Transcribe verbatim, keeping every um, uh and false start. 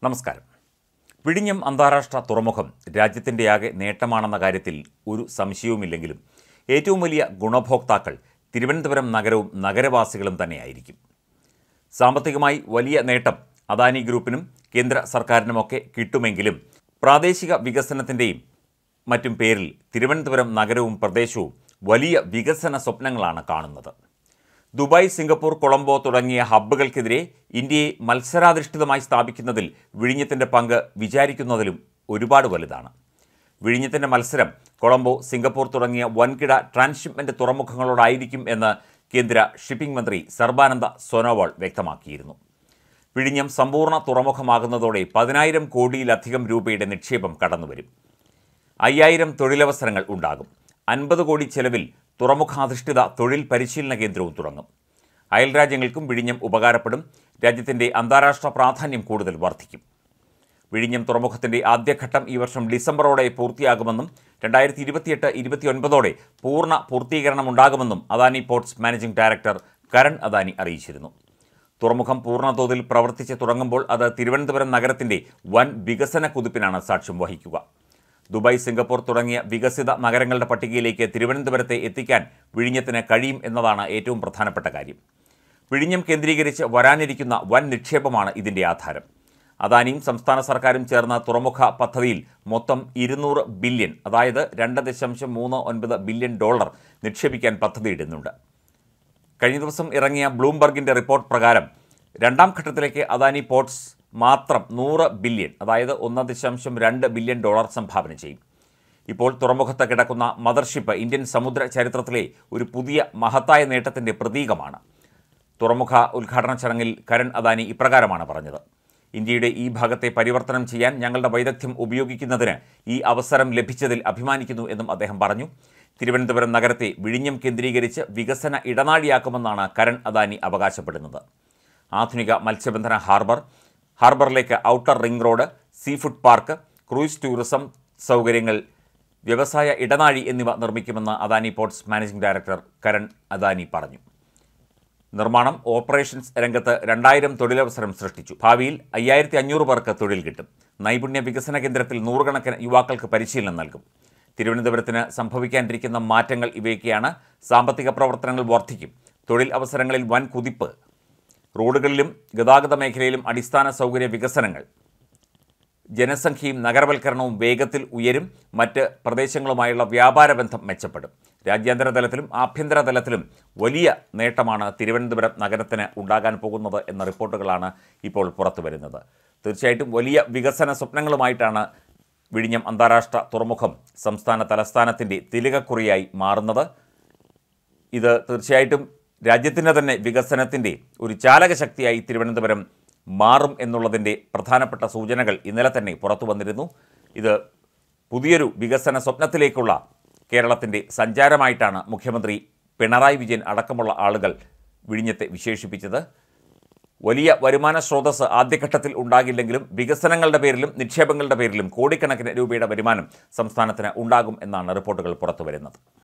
നമസ്കാരം. വിഴിഞ്ഞം അന്താരാഷ്ട്ര തുറമുഖം രാജ്യത്തിൻ്റെയാകെ നേട്ടമാണെന്ന കാര്യത്തിൽ ഒരു സംശയവുമില്ലെങ്കിലും ഏറ്റവും വലിയ ഗുണഭോക്താക്കൾ തിരുവനന്തപുരം നഗരവും നഗരവാസികളും തന്നെയായിരിക്കും. സാമ്പത്തികമായി വലിയ നേട്ടം അദാനി ഗ്രൂപ്പിനും കേന്ദ്ര സർക്കാരിനുമൊക്കെ കിട്ടുമെങ്കിലും പ്രാദേശിക വികസനത്തിൻ്റെയും മറ്റും പേരിൽ തിരുവനന്തപുരം നഗരവും പ്രദേശവും വലിയ വികസന സ്വപ്നങ്ങളാണ് കാണുന്നത്. ദുബായ്, സിംഗപ്പൂർ, കൊളംബോ തുടങ്ങിയ ഹബ്ബുകൾക്കെതിരെ ഇന്ത്യയെ മത്സരാധിഷ്ഠിതമായി സ്ഥാപിക്കുന്നതിൽ വിഴിഞ്ഞത്തിൻ്റെ പങ്ക് വിചാരിക്കുന്നതിലും ഒരുപാട് വലുതാണ്. വിഴിഞ്ഞത്തിൻ്റെ മത്സരം കൊളംബോ, സിംഗപ്പൂർ തുടങ്ങിയ വൻകിട ട്രാൻസ്ഷിപ്മെൻറ്റ് തുറമുഖങ്ങളോടായിരിക്കും എന്ന് കേന്ദ്ര ഷിപ്പിംഗ് മന്ത്രി സർബാനന്ദ സോനോവാൾ വ്യക്തമാക്കിയിരുന്നു. വിഴിഞ്ഞം സമ്പൂർണ്ണ തുറമുഖമാകുന്നതോടെ പതിനായിരം കോടിയിലധികം രൂപയുടെ നിക്ഷേപം കടന്നുവരും. അയ്യായിരം തൊഴിലവസരങ്ങൾ ഉണ്ടാകും. അൻപത് കോടി ചെലവിൽ തുറമുഖാധിഷ്ഠിത തൊഴിൽ പരിശീലന കേന്ദ്രവും തുടങ്ങും. അയൽരാജ്യങ്ങൾക്കും വിഴിഞ്ഞം ഉപകാരപ്പെടും. രാജ്യത്തിൻ്റെ അന്താരാഷ്ട്ര പ്രാധാന്യം കൂടുതൽ വർദ്ധിക്കും. വിഴിഞ്ഞം തുറമുഖത്തിൻ്റെ ആദ്യഘട്ടം ഈ വർഷം ഡിസംബറോടെ പൂർത്തിയാകുമെന്നും രണ്ടായിരത്തി ഇരുപത്തിയെട്ട് ഇരുപത്തിയൊൻപതോടെ പൂർണ്ണ പൂർത്തീകരണമുണ്ടാകുമെന്നും Adani ports managing director Karan Adani അറിയിച്ചിരുന്നു. തുറമുഖം പൂർണ്ണതോതിൽ പ്രവർത്തിച്ച് തുടങ്ങുമ്പോൾ അത് തിരുവനന്തപുരം നഗരത്തിൻ്റെ വൻ വികസന കുതിപ്പിനാണ് സാക്ഷ്യം വഹിക്കുക. ദുബായ്, സിംഗപ്പൂർ തുടങ്ങിയ വികസിത നഗരങ്ങളുടെ പട്ടികയിലേക്ക് തിരുവനന്തപുരത്തെ എത്തിക്കാൻ വിഴിഞ്ഞത്തിന് കഴിയും എന്നതാണ് ഏറ്റവും പ്രധാനപ്പെട്ട കാര്യം. വിഴിഞ്ഞം കേന്ദ്രീകരിച്ച് വരാനിരിക്കുന്ന വൻ നിക്ഷേപമാണ് ഇതിൻ്റെ ആധാരം. അദാനിയും സംസ്ഥാന സർക്കാരും ചേർന്ന തുറമുഖ പദ്ധതിയിൽ മൊത്തം ഇരുന്നൂറ് ബില്യൺ അതായത് രണ്ട് ദശാംശം മൂന്ന് ഒൻപത് ബില്യൺ ഡോളർ നിക്ഷേപിക്കാൻ പദ്ധതിയിടുന്നുണ്ട്. കഴിഞ്ഞ ദിവസം ഇറങ്ങിയ ബ്ലൂംബർഗിൻ്റെ റിപ്പോർട്ട് പ്രകാരം രണ്ടാം ഘട്ടത്തിലേക്ക് അദാനി പോർട്സ് മാത്രം നൂറ് ബില്യൺ അതായത് ഒന്ന് ദശാംശം രണ്ട് ബില്യൺ ഡോളർ സംഭാവന ചെയ്യും. ഇപ്പോൾ തുറമുഖത്ത് കിടക്കുന്ന മദർഷിപ്പ് ഇന്ത്യൻ സമുദ്ര ചരിത്രത്തിലെ ഒരു പുതിയ മഹത്തായ നേട്ടത്തിൻ്റെ പ്രതീകമാണ്. തുറമുഖ ഉദ്ഘാടന ചടങ്ങിൽ കരൺ അദാനി ഇപ്രകാരമാണ് പറഞ്ഞത്. ഇന്ത്യയുടെ ഈ ഭാഗത്തെ പരിവർത്തനം ചെയ്യാൻ ഞങ്ങളുടെ വൈദഗ്ധ്യം ഉപയോഗിക്കുന്നതിന് ഈ അവസരം ലഭിച്ചതിൽ അഭിമാനിക്കുന്നു എന്നും അദ്ദേഹം പറഞ്ഞു. തിരുവനന്തപുരം നഗരത്തെ വിഴിഞ്ഞം കേന്ദ്രീകരിച്ച് വികസന ഇടനാഴിയാക്കുമെന്നാണ് കരൺ അദാനി അവകാശപ്പെടുന്നത്. ആധുനിക മത്സ്യബന്ധന ഹാർബർ, ഹാർബറിലേക്ക് outer ring road, sea food park, cruise tourism സൗകര്യങ്ങൾ, വ്യവസായ ഇടനാഴി എന്നിവ നിർമ്മിക്കുമെന്ന് Adani ports managing director Karan Adani പറഞ്ഞു. നിർമ്മാണം ഓപ്പറേഷൻസ് രംഗത്ത് രണ്ടായിരം തൊഴിലവസരം സൃഷ്ടിച്ചു. ഭാവിയിൽ അയ്യായിരത്തി അഞ്ഞൂറ് പേർക്ക് തൊഴിൽ കിട്ടും. നൈപുണ്യ വികസന കേന്ദ്രത്തിൽ നൂറുകണക്കിന് യുവാക്കൾക്ക് പരിശീലനം നൽകും. തിരുവനന്തപുരത്തിന് സംഭവിക്കാനിരിക്കുന്ന മാറ്റങ്ങൾ ഇവയൊക്കെയാണ്. സാമ്പത്തിക പ്രവർത്തനങ്ങൾ വർദ്ധിക്കും. തൊഴിൽ അവസരങ്ങളിൽ വൻ കുതിപ്പ്. റോഡുകളിലും ഗതാഗത മേഖലയിലും അടിസ്ഥാന സൗകര്യ വികസനങ്ങൾ. ജനസംഖ്യയും നഗരവൽക്കരണവും വേഗത്തിൽ ഉയരും. മറ്റ് പ്രദേശങ്ങളുമായുള്ള വ്യാപാര ബന്ധം മെച്ചപ്പെടും. രാജ്യാന്തര തലത്തിലും ആഭ്യന്തര തലത്തിലും വലിയ നേട്ടമാണ് തിരുവനന്തപുരം നഗരത്തിന് ഉണ്ടാകാൻ പോകുന്നത് എന്ന റിപ്പോർട്ടുകളാണ് ഇപ്പോൾ പുറത്തു വരുന്നത്. തീർച്ചയായിട്ടും വലിയ വികസന സ്വപ്നങ്ങളുമായിട്ടാണ് വിഴിഞ്ഞം അന്താരാഷ്ട്ര തുറമുഖം സംസ്ഥാന തലസ്ഥാനത്തിൻ്റെ തിലകക്കുറിയായി മാറുന്നത്. ഇത് തീർച്ചയായിട്ടും രാജ്യത്തിൻ്റെ തന്നെ വികസനത്തിൻ്റെ ഒരു ചാലകശക്തിയായി തിരുവനന്തപുരം മാറും എന്നുള്ളതിൻ്റെ പ്രധാനപ്പെട്ട സൂചനകൾ ഇന്നലെ തന്നെ പുറത്തു വന്നിരുന്നു. ഇത് പുതിയൊരു വികസന സ്വപ്നത്തിലേക്കുള്ള കേരളത്തിൻ്റെ സഞ്ചാരമായിട്ടാണ് മുഖ്യമന്ത്രി പിണറായി വിജയൻ അടക്കമുള്ള ആളുകൾ വിഴിഞ്ഞത്തെ വിശേഷിപ്പിച്ചത്. വലിയ വരുമാന സ്രോതസ്സ് ആദ്യഘട്ടത്തിൽ ഉണ്ടാകില്ലെങ്കിലും വികസനങ്ങളുടെ പേരിലും നിക്ഷേപങ്ങളുടെ പേരിലും കോടിക്കണക്കിന് രൂപയുടെ വരുമാനം സംസ്ഥാനത്തിന് ഉണ്ടാകും എന്നാണ് റിപ്പോർട്ടുകൾ പുറത്തു വരുന്നത്.